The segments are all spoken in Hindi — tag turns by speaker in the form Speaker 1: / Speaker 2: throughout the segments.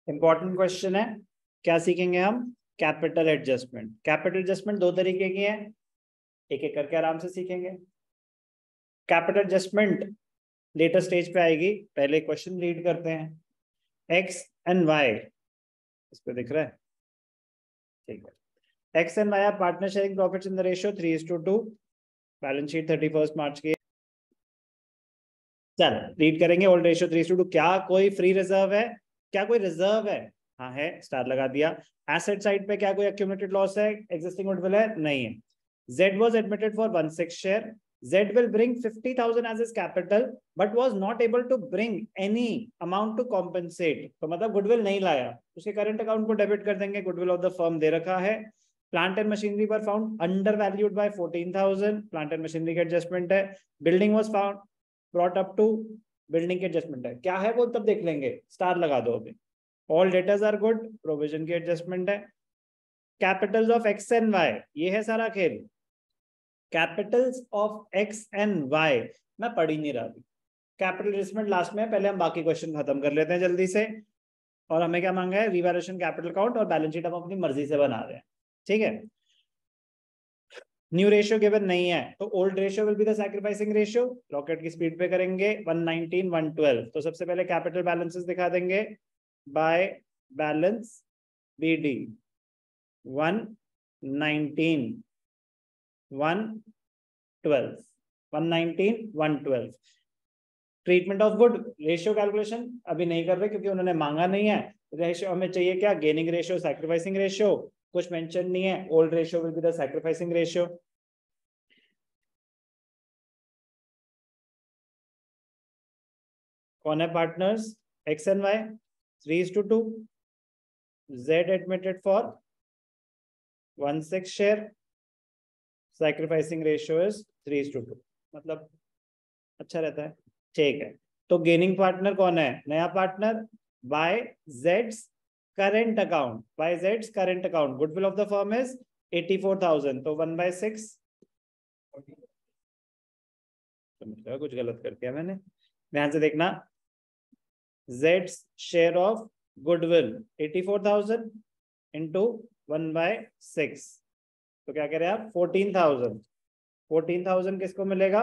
Speaker 1: इंपॉर्टेंट क्वेश्चन है। क्या सीखेंगे हम? Capital adjustment. कैपिटल एडजस्टमेंट दो तरीके की है, एक एक करके आराम से सीखेंगे। कैपिटल एडजस्टमेंट लेटर स्टेज पे आएगी, पहले क्वेश्चन रीड करते हैं। एक्स एंड वाई इस पे दिख रहा है, ठीक है। X and Y are partner sharing profits in the ratio 3:2। Balance sheet 31 मार्च की। चल रीड करेंगे। Old ratio 3:2। क्या कोई फ्री रिजर्व है? क्या कोई रिजर्व है? हाँ है, स्टार लगा दिया। एसेट साइड पे क्या कोई एक्यूमुलेटेड लॉस है? एग्जिस्टिंग गुडविल है? नहीं है। Z was admitted for 1/6 share. Z will bring 50,000 as his capital, but was not able to bring any amount to compensate. तो मतलब गुडविल नहीं लाया, उसके करंट अकाउंट को डेबिट कर देंगे। गुडविल ऑफ द फर्म दे रखा है। प्लांट एंड मशीनरी पर found undervalued by 14,000। Plant and machinery का एडजस्टमेंट है। Building was found brought up to, building के एडजस्टमेंट है। क्या है वो तब देख लेंगे, स्टार लगा दो अभी। All debtors are good, provision की एडजस्टमेंट है। Capitals of X and Y, ये है सारा खेल। Capitals of X and Y मैं पढ़ ही नहीं रहा थी। कैपिटल एडजस्टमेंट लास्ट में है, पहले हम बाकी क्वेश्चन खत्म कर लेते हैं जल्दी से। और हमें क्या मांगा है? रिवैल्यूएशन, कैपिटल अकाउंट और बैलेंस शीट हम अपनी मर्जी से बना रहे हैं, ठीक है। न्यू रेशियो गिवन नहीं है, तो old ratio will be the sacrificing ratio. Rocket की स्पीड पे करेंगे। 119 112। तो सबसे पहले कैपिटल बैलेंसेस दिखा देंगे by balance BD। 119 112, 119 112। Treatment of good ratio calculation अभी नहीं कर रहे क्योंकि उन्होंने मांगा नहीं है। रेशियो हमें चाहिए क्या? Gaining ratio, sacrificing ratio. कुछ मेंशन नहीं है। Old ratio will be the sacrificing ratio. कौन है partners? X and Y 3:2। Z admitted for 1/6 share. Sacrificing ratio is 3:2। मतलब अच्छा रहता है, ठीक है। तो गेनिंग पार्टनर कौन है? नया पार्टनर बाय जेड्स करंट अकाउंट। बाय जेड्स current account goodwill of the firm is 84,000। तो 1/6। कुछ गलत कर दिया मैंने, ध्यान से देखना। जेड्स शेयर ऑफ गुडविल 84,000 इंटू 1/6। तो क्या करें आप? 14,000। 14,000 किसको मिलेगा?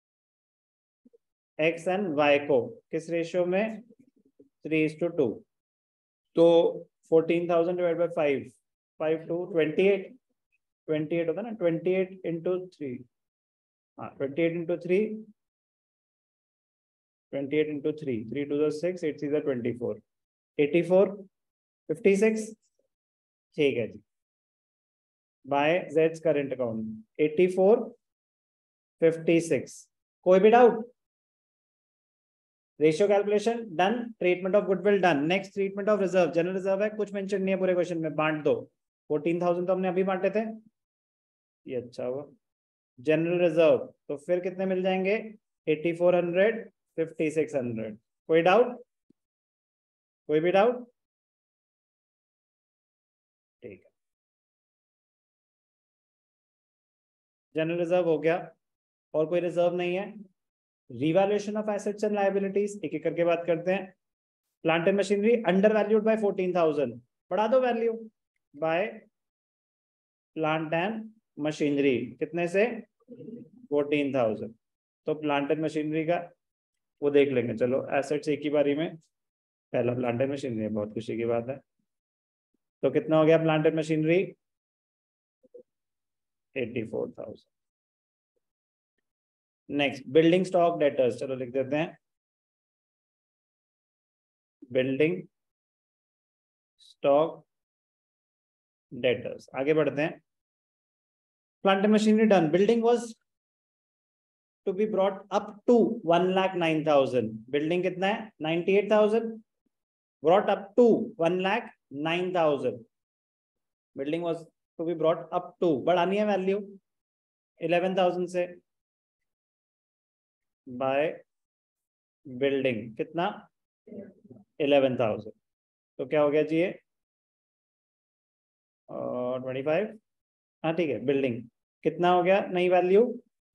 Speaker 1: एक्स एंड वाई को। किस रेशियो में? 3:2। तो 14,000 डिवाइड बाई 5, 5 to 28। 28 होता है ना, 28 इंटू 3। हाँ 28 इंटू 3, 28 इंटू 3, 3 to the 6, 8 3 24, 84 56। ठीक है जी। बाय जेड्स करेंट अकाउंट 84 56। कोई भी doubt? Ratio calculation done. Treatment of goodwill done. Next treatment of reserve. General reserve है, कुछ मेंशन नहीं है पूरे क्वेश्चन में, बांट दो। 14,000 तो हमने अभी बांटे थे, ये अच्छा हुआ। जनरल रिजर्व तो फिर कितने मिल जाएंगे? 8400 5600। कोई डाउट? कोई भी डाउट? ठीक है, जनरल रिजर्व हो गया। और कोई रिजर्व नहीं है। Revaluation of assets and liabilities एक एक करके बात करते हैं। Plant and machinery undervalued by 14,000। बढ़ा दो value by plant and machinery कितने से? 14,000। तो प्लांट एंड मशीनरी का वो देख लेंगे। चलो एसेट्स एक ही बारी में, पहला प्लांट एंड मशीनरी, बहुत खुशी की बात है। तो कितना हो गया plant and machinery? 84,000। Next building stock debtors, चलो लिख देते हैं बिल्डिंग स्टॉक डेटर्स। आगे बढ़ते हैं। Plant and machinery done. Building was to be brought up to 1,09,000। Building कितना है? 98,000। Brought up to 1,09,000। Building was to be brought up to, बढ़ानी है वैल्यू 11,000 से बाय बिल्डिंग कितना? 11,000। तो क्या हो गया जी ये? 25। हाँ ठीक है। बिल्डिंग कितना हो गया नई वैल्यू?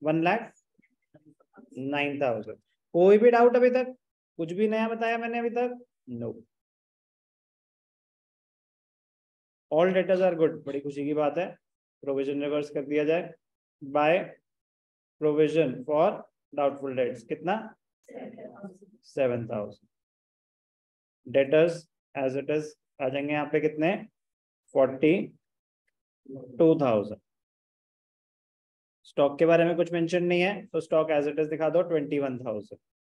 Speaker 1: 1,09,000। कोई भी डाउट अभी तक? कुछ भी नया बताया मैंने अभी तक? No. All debtors are good, बड़ी खुशी की बात है। प्रोविजन रिवर्स कर दिया जाए by provision for doubtful debts, कितना 7,000। डेटर्स एज इट इज आ जाएंगे यहाँ पे कितने 42,000। स्टॉक के बारे में कुछ मेंशन नहीं है तो स्टॉक एज इट इज दिखा दो 21,000।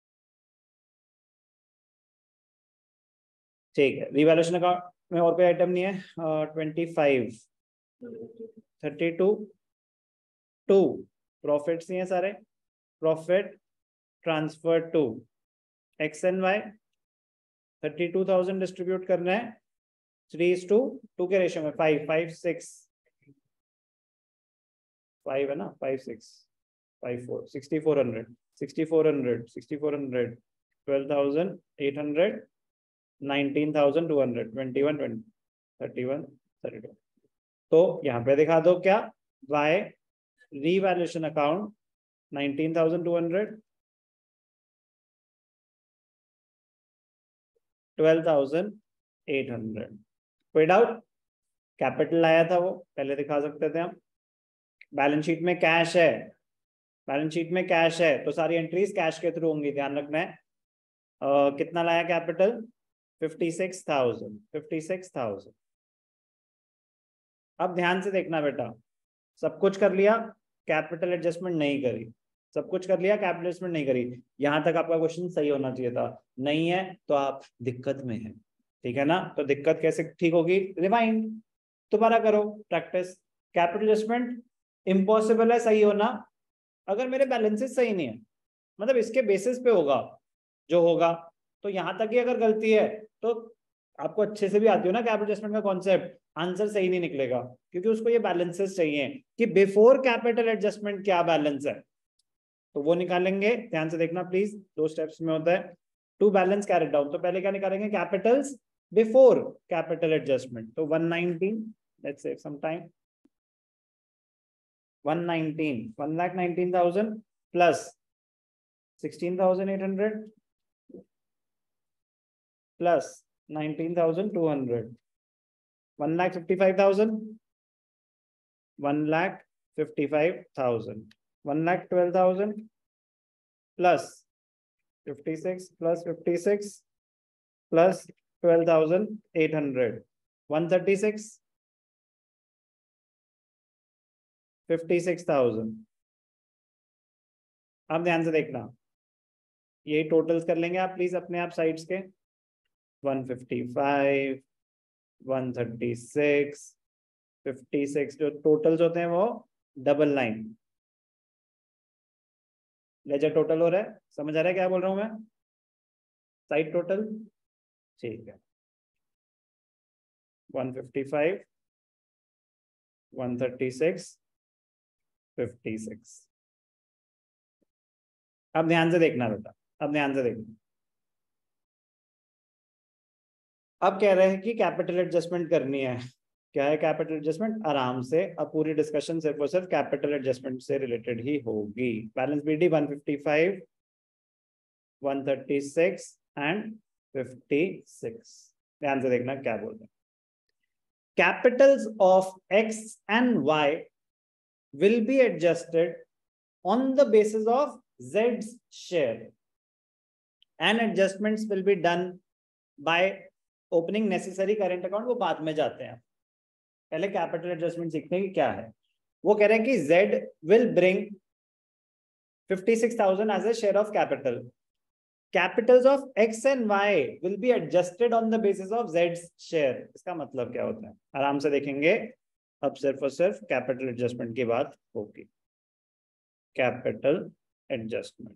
Speaker 1: ठीक है, रिवैल्यूएशन अकाउंट में और कोई आइटम नहीं है। 25 32 2 प्रॉफिट्स ही हैं सारे। Profit transfer to X and Y 32,000 distribute करना है 3:2 के रेशियो में 5 5 6 5 है ना 5 6 5 4 6400 6400 6400 12,800 19,200 21 20 31 32। तो यहाँ पे दिखा दो क्या वाई रीवैल्यूएशन अकाउंट 19,200 12,800। कोई डाउट? कैपिटल आया था वो पहले दिखा सकते थे हम। बैलेंस शीट में कैश है, बैलेंस शीट में कैश है तो सारी एंट्रीज कैश के थ्रू होंगी, ध्यान रखना है। कितना लाया कैपिटल 56,000। अब ध्यान से देखना बेटा, सब कुछ कर लिया कैपिटल एडजस्टमेंट नहीं करी, सब कुछ कर लिया कैपिटल एडजस्टमेंट नहीं करी, यहां तक आपका क्वेश्चन सही होना चाहिए था। नहीं है तो आप दिक्कत में है, ठीक है ना। तो दिक्कत कैसे ठीक होगी, रिवाइंड दोबारा करो प्रैक्टिस। कैपिटल एडजस्टमेंट इम्पॉसिबल है सही होना अगर मेरे बैलेंसेस सही नहीं है, मतलब इसके बेसिस पे होगा जो होगा। तो यहां तक ही अगर गलती है तो आपको अच्छे से भी आती हो ना कैपिटल एडजस्टमेंट का कॉन्सेप्ट, आंसर सही नहीं निकलेगा क्योंकि उसको ये बैलेंसेस चाहिए कि बिफोर कैपिटल एडजस्टमेंट क्या बैलेंस है, तो वो निकालेंगे। ध्यान से देखना प्लीज, 2 स्टेप्स में होता है टू बैलेंस कैरेट डाउन। तो पहले क्या निकालेंगे कैपिटल्स बिफोर कैपिटल एडजस्टमेंट, तो 119 let's save some time 119,000 plus 16,800 plus 19,200 1,55,000 1,55,000 1,12,000 plus 56 plus 56 plus 12,800 136 56,000। अब ध्यान से देखना, यही टोटल्स कर लेंगे आप प्लीज अपने आप साइड्स के 155 136 56 जो टोटल्स होते हैं वो डबल लाइन लेजर टोटल हो रहा है। समझ आ रहा है क्या बोल रहा हूं मैं, साइड टोटल, ठीक है। 155 136 56। अब ध्यान से देखना बेटा, अब ध्यान से देखना। अब कह रहे हैं कि कैपिटल एडजस्टमेंट करनी है। क्या है कैपिटल एडजस्टमेंट, आराम से। अब पूरी डिस्कशन सिर्फ और सिर्फ कैपिटल एडजस्टमेंट से रिलेटेड ही होगी। Balance BD 155 136 and 56। ध्यान से देखना क्या बोल रहे हैं। Capitals of X and Y will be adjusted on the basis of Z's share and adjustments will be done by opening necessary current account। वो बाद में जाते हैं, पहले कैपिटल एडजस्टमेंट सीखते हैं कि क्या है। वो कह रहे हैं कि Z will bring 56,000 as a share of capital। Capitals of X and Y will be adjusted on the basis of Z's share। इसका मतलब क्या होता है आराम से देखेंगे। अब सिर्फ और सिर्फ कैपिटल एडजस्टमेंट की बात होगी। कैपिटल एडजस्टमेंट,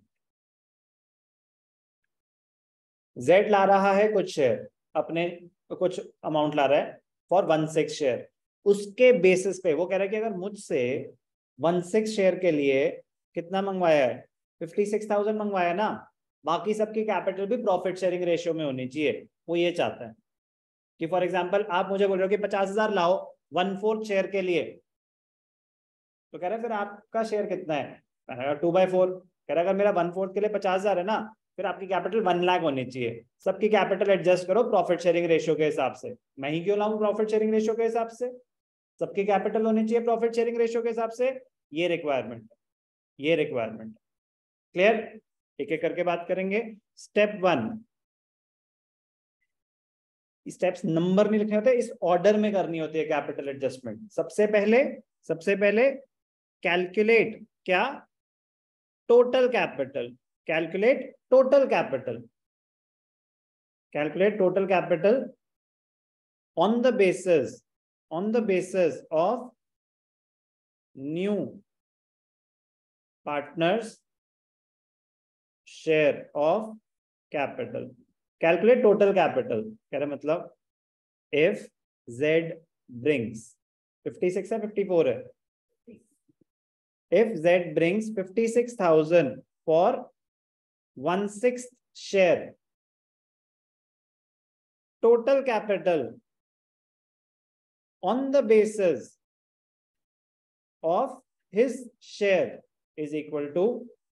Speaker 1: Z ला रहा है कुछ शेयर, अपने कुछ अमाउंट ला रहा है फॉर 16 शेयर। उसके बेसिस पे वो कह रहा है कि अगर मुझसे 16 शेयर के लिए कितना मंगवाया है 56,000 मंगवाया ना, बाकी सबकी कैपिटल भी प्रॉफिट शेयरिंग रेशियो में होनी चाहिए। वो ये चाहता है कि फॉर एग्जांपल आप मुझे बोल रहे हो कि 50,000 लाओ 1/4 शेयर के लिए, तो कह रहा है फिर आपका शेयर कितना है, 2/4। कह रहा है अगर मेरा 1/4 के लिए 50,000 है ना, फिर आपकी कैपिटल 1 लाख होनी चाहिए। सबकी कैपिटल एडजस्ट करो प्रॉफिट शेयरिंग रेशियो के हिसाब से। मैं ही क्यों लाऊं प्रॉफिट शेयरिंग रेशियो के हिसाब से? सबकी कैपिटल होनी चाहिए प्रॉफिट शेयरिंग रेशियो के हिसाब से। ये रिक्वायरमेंट है, ये रिक्वायरमेंट। क्लियर? एक एक करके बात करेंगे। स्टेप 1, स्टेप्स नंबर नहीं लिखने होते, इस ऑर्डर में करनी होती है कैपिटल एडजस्टमेंट। सबसे पहले कैलकुलेट क्या? Total capital. Calculate total capital. Calculate total capital on the basis of new partners share of capital. Calculate total capital कह रहे मतलब if Z brings 56 है 54 है, if Z brings 56,000 for 1/6 share, total capital on the basis of his share is equal to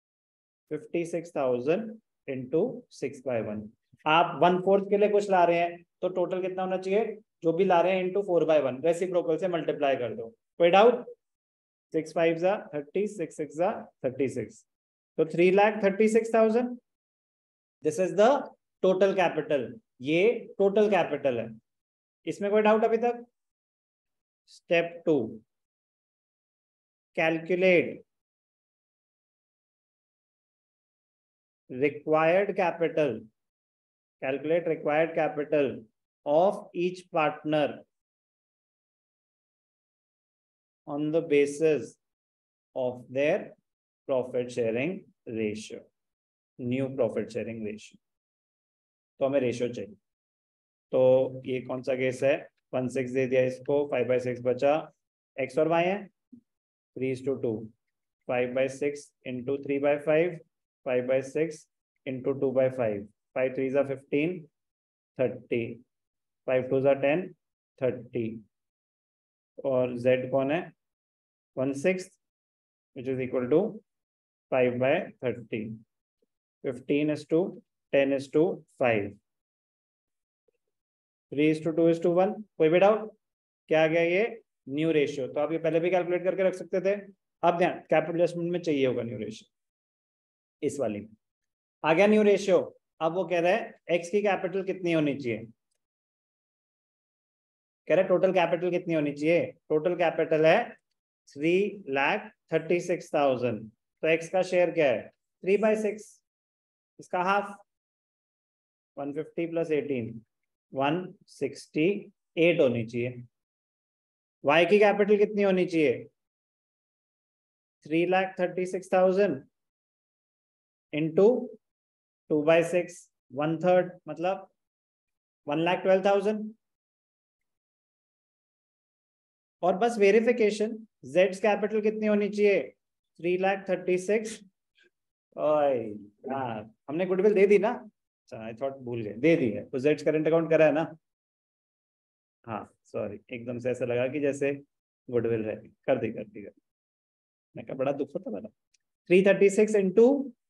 Speaker 1: 56,000 into 6/1। आप 1/4 के लिए कुछ ला रहे हैं तो टोटल कितना होना चाहिए? जो भी ला रहे हैं इंटू 4/1, रेसिप्रोकल से मल्टीप्लाई कर दो। कोई डाउट? 6 5 जा 30, 6 6 जा 36, तो 3,36,000। This is the total capital. ये टोटल कैपिटल है। इसमें कोई डाउट अभी तक? Step 2, calculate required capital. Calculate required capital of each partner on the basis of their profit sharing ratio, new profit sharing ratio। तो हमें रेशियो चाहिए। तो ये कौन सा केस है? 1/6 दे दिया इसको, 5/6 बचा, x और y है 3:2, 5/6 into 3/5, 5/6 into 2/5, 5 3s are 15, 30, 5 2s are 10, 30, और z कौन है? 1/6 which is equal to 5/30, 15:10:5, 3:2:1। कोई भी डाउट? क्या आ गया ये? New ratio. तो आप ये पहले भी कैलकुलेट करके रख सकते थे। अब ध्यान, कैपिटल एडजस्टमेंट में चाहिए होगा न्यू रेशियो। इस वाली में आ गया न्यू रेशियो। अब वो कह रहा है एक्स की कैपिटल कितनी होनी चाहिए? कह रहा है टोटल कैपिटल कितनी होनी चाहिए? टोटल कैपिटल है 3,36,000। तो एक्स का शेयर क्या है? 3/6, इसका हाफ 150 + 18 168 होनी चाहिए। वाई की कैपिटल कितनी होनी चाहिए? 3,36,000 इंटू 2/6, 1/3 मतलब 1,12,000। और बस वेरिफिकेशन, जेड्स कैपिटल कितनी होनी चाहिए? 3,36,000। यार हमने गुडविल दे दी ना? अच्छा आई थॉट भूल गए, दे दी है। तो जेड्स करंट अकाउंट करा है ना? हाँ सॉरी, एकदम से ऐसा लगा कि जैसे गुडविल है। कर दी। मैं क्या बड़ा दुख होता मेरा। 336 इंटू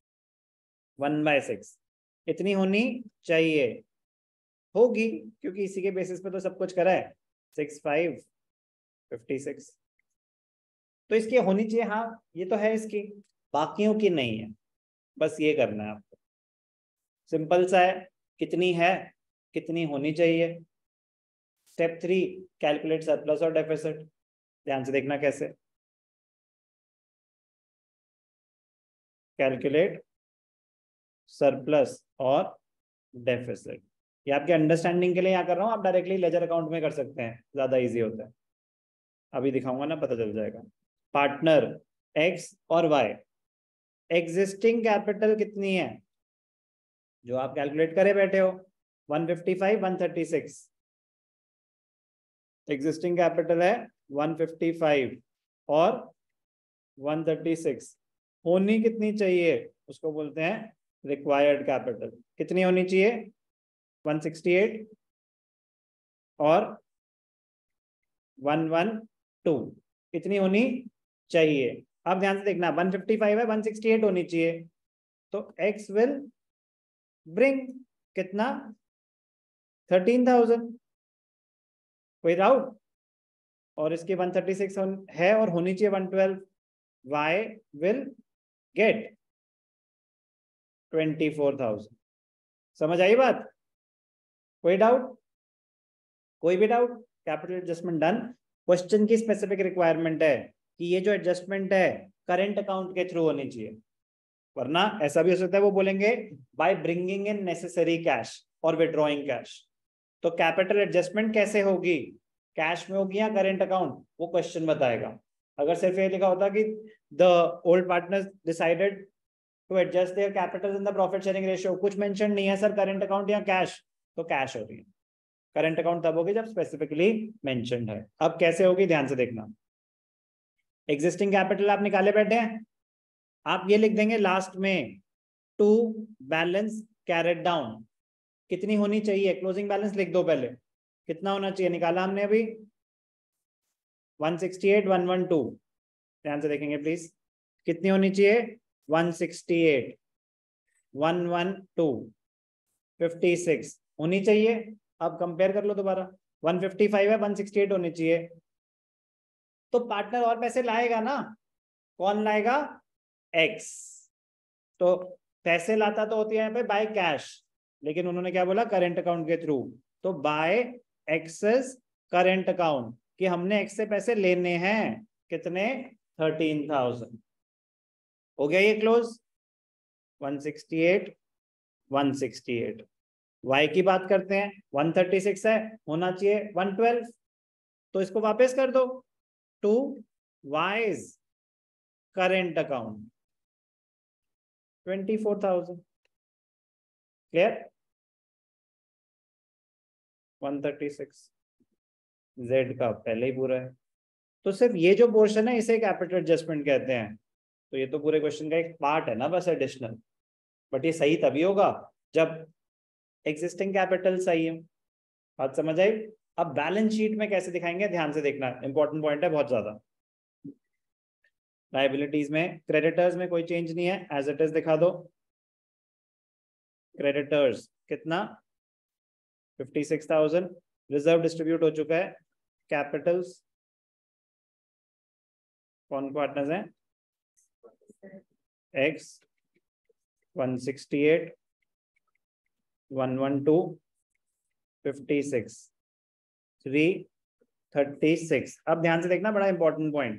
Speaker 1: 1/6 इतनी होनी चाहिए, होगी क्योंकि इसी के बेसिस पे तो सब कुछ करा है। 6 5 56 तो इसकी होनी चाहिए। हाँ ये तो है इसकी, बाकियों की नहीं है। बस ये करना है आपको, सिंपल सा है। कितनी है, कितनी होनी चाहिए। स्टेप 3, कैलकुलेट सरप्लस और डेफिसिट। ध्यान से देखना कैसे। कैलकुलेट सरप्लस और डेफिसिट, ये आपके अंडरस्टैंडिंग के लिए यहाँ कर रहा हूँ। आप डायरेक्टली लेजर अकाउंट में कर सकते हैं, ज्यादा इजी होता है। अभी दिखाऊंगा ना, पता चल जाएगा। पार्टनर एक्स और वाई, एग्जिस्टिंग कैपिटल कितनी है जो आप कैलकुलेट करे बैठे हो? 155 136। एग्जिस्टिंग कैपिटल है 155 और 136। होनी कितनी चाहिए उसको बोलते हैं रिक्वायर्ड कैपिटल। कितनी होनी चाहिए? 168 और 112 इतनी होनी चाहिए। अब ध्यान से देखना, 155 है, 168 होनी चाहिए। तो x विल ब्रिंग कितना 13,000, कोई डाउट? और इसकी 136 है और होनी चाहिए 112, वाई विल गेट 24,000। समझ आई बात? कोई डाउट? कोई भी doubt? Capital adjustment done. Question की स्पेसिफिक रिक्वायरमेंट है कि ये जो एडजस्टमेंट है करंट अकाउंट के थ्रू होनी चाहिए, वरना ऐसा भी हो सकता है वो बोलेंगे by bringing in necessary cash और विड्रॉइंग कैश। तो कैपिटल एडजस्टमेंट कैसे होगी, कैश में होगी या करंट अकाउंट, वो क्वेश्चन बताएगा। अगर सिर्फ ये लिखा होता कि the old partners decided to adjust their capital in the profit sharing ratio, कुछ मेंशन नहीं है सर करंट अकाउंट या कैश, तो कैश हो रही है। करंट अकाउंट तब होगी जब स्पेसिफिकली मेंशन्ड है। अब कैसे होगी ध्यान से देखना। एग्जिस्टिंग कैपिटल आप निकाले बैठे हैं, आप ये लिख देंगे लास्ट में टू बैलेंस कैरेट डाउन, कितनी होनी चाहिए, क्लोजिंग बैलेंस लिख दो पहले, कितना होना चाहिए, निकाला हमने अभी 168,112, ध्यान से देखेंगे प्लीज, कितनी होनी चाहिए 168, 112, 56 होनी चाहिए। अब कंपेयर कर लो दोबारा, 155 है, 168 होनी चाहिए। तो पार्टनर और पैसे लाएगा ना, कौन लाएगा, एक्स। तो पैसे लाता तो होती है यहाँ पे बाय कैश, लेकिन उन्होंने क्या बोला, करंट अकाउंट के थ्रू। तो बाय एक्सेस करंट अकाउंट, कि हमने एक्स से पैसे लेने हैं, कितने 13,000। हो गया ये क्लोज, 168, 168। वाई की बात करते हैं, 136 है, होना चाहिए 112, तो इसको वापस कर दो to Y's current account 24,000। Clear? 136 Z का पहले ही पूरा है, तो सिर्फ ये जो पोर्शन है इसे कैपिटल एडजस्टमेंट कहते हैं। तो ये तो पूरे क्वेश्चन का एक पार्ट है ना बस, एडिशनल। बट ये सही तभी होगा जब एग्जिस्टिंग कैपिटल सही है। बात समझ आई? अब बैलेंस शीट में कैसे दिखाएंगे, ध्यान से देखना, इंपॉर्टेंट पॉइंट है बहुत ज्यादा। लायबिलिटीज में क्रेडिटर्स में कोई चेंज नहीं है, एज इट इज दिखा दो। क्रेडिटर्स कितना 56,000, रिजर्व डिस्ट्रीब्यूट हो चुका है। कैपिटल्स कौन पार्टनर्स हैं, एक्स 168, 112, 56, 336। अब ध्यान से देखना, बड़ा इंपॉर्टेंट पॉइंट।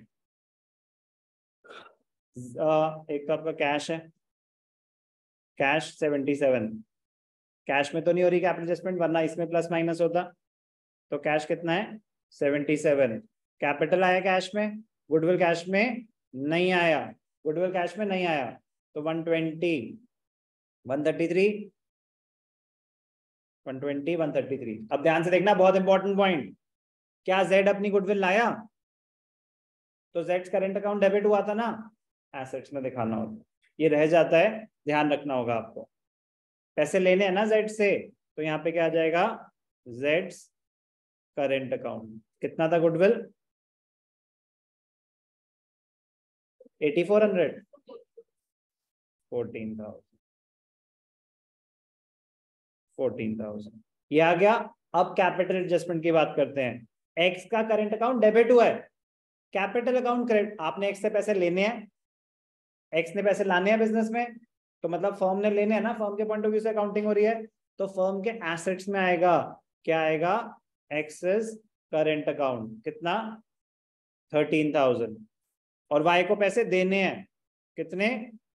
Speaker 1: एक तो आपका कैश है, कैश 77, कैश में तो नहीं हो रही कैपिटल एडजस्टमेंट, वरना इसमें प्लस माइनस होता। तो कैश कितना है 77, कैपिटल आया कैश में, गुडविल कैश में नहीं आया, गुडविल कैश में नहीं आया, तो 120, 133, 120, 133। अब ध्यान से देखना, बहुत इंपॉर्टेंट पॉइंट, क्या जेड अपनी गुडविल लाया, तो जेड करंट अकाउंट डेबिट हुआ था ना, एसेट्स में दिखाना होता, ये रह जाता है, ध्यान रखना होगा आपको। पैसे लेने हैं ना जेड से, तो यहाँ पे क्या आ जाएगा, जेड्स करंट अकाउंट। कितना था गुडविल 8400, 14,000, 14,000 ये आ गया। अब कैपिटल एडजस्टमेंट की बात करते हैं। एक्स का करंट अकाउंट डेबिट हुआ है, कैपिटल अकाउंट क्रेडिट, आपने एक्स से पैसे लेने हैं, एक्स ने पैसे लाने हैं बिजनेस में, तो मतलब फर्म ने लेने हैं ना, फर्म के पॉइंट ऑफ व्यू से अकाउंटिंग हो रही है, तो फर्म के एसेट्स में आएगा, क्या आएगा, एक्सेस करंट अकाउंट, कितना 13,000। और वाई को पैसे देने हैं, कितने,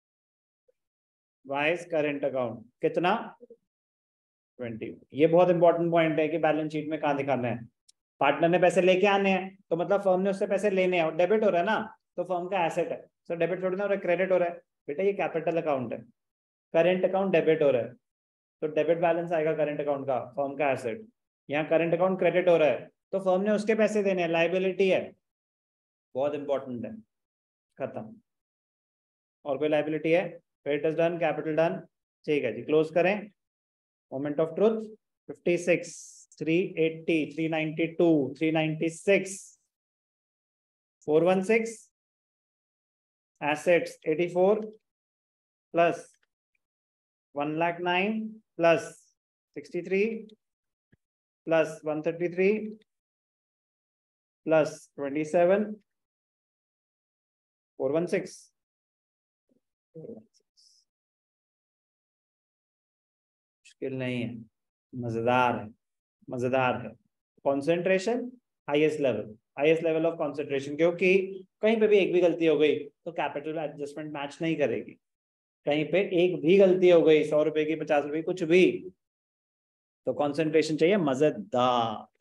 Speaker 1: वाइज करंट अकाउंट कितना 20। ये बहुत इंपॉर्टेंट पॉइंट है कि बैलेंस शीट में कहाँ दिखाना है। पार्टनर ने पैसे लेके आने हैं, तो मतलब फर्म ने उससे पैसे लेने हैं, और डेबिट हो रहा है ना, तो फर्म का एसेट है, सो डेबिट थोड़ी ना हो रहा है, क्रेडिट हो रहा है। बेटा ये कैपिटल अकाउंट है, करंट अकाउंट डेबिट हो रहा है, तो डेबिट बैलेंस आएगा करंट अकाउंट का, फर्म का एसेट। यहाँ करंट अकाउंट क्रेडिट हो रहा है, तो फर्म ने उसके पैसे देने हैं, लाइबिलिटी है, बहुत इंपॉर्टेंट है, खत्म। और कोई लाइबिलिटी है, क्रेडिटर्स डन, कैपिटल डन, ठीक है जी, क्लोज करें। Moment of truth 56, 380, 392, 396, 416, assets 84 plus 1,09,000 plus 63 plus 133 plus 27 416 मुश्किल नहीं है, मजेदार है, मजेदार है। Concentration highest level of concentration, क्योंकि कहीं पे भी एक भी गलती हो गई तो कैपिटल एडजस्टमेंट मैच नहीं करेगी। कहीं पे एक भी गलती हो गई, 100 रुपए की, 50 रुपए, कुछ भी, तो कॉन्सेंट्रेशन चाहिए मजेदार।